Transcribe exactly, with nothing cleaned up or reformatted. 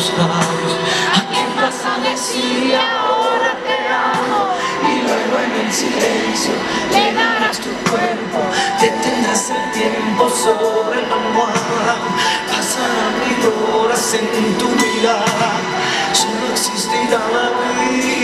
tus labios. ¿A quién vas a decir ahora te amo? Y luego en el silencio le darás tu cuerpo. Detendrás el tiempo sobre la almohada. Pasarán mil horas en tu mirada. Solo existirá la vida.